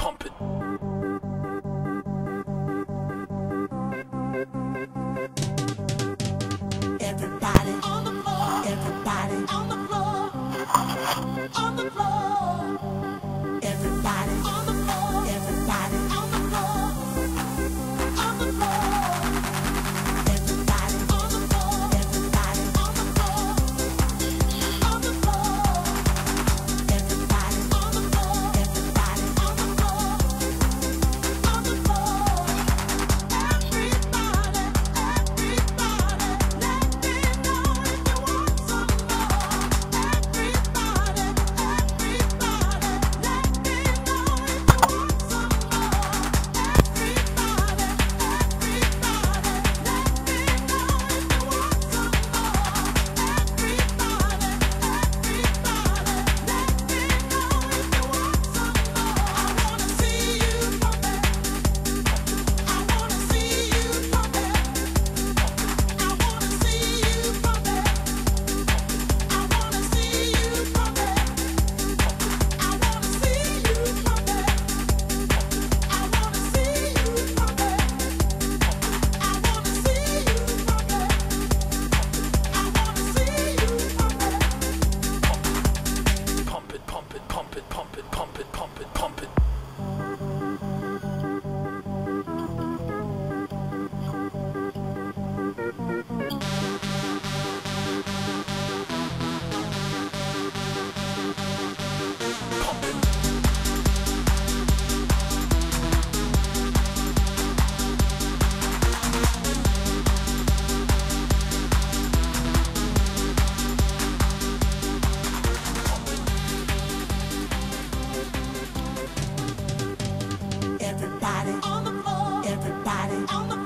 pump it. Everybody on the floor, everybody on the floor, on the floor. Everybody on the floor, everybody on the floor, on the floor. Everybody on the floor, everybody on the floor, on the floor. Everybody on the floor, everybody on the floor, on the floor. Everybody, let me know if you want some more. Everybody, let me know if you want some more. Everybody, let me know if you want some more. Everybody, on the floor, everybody on the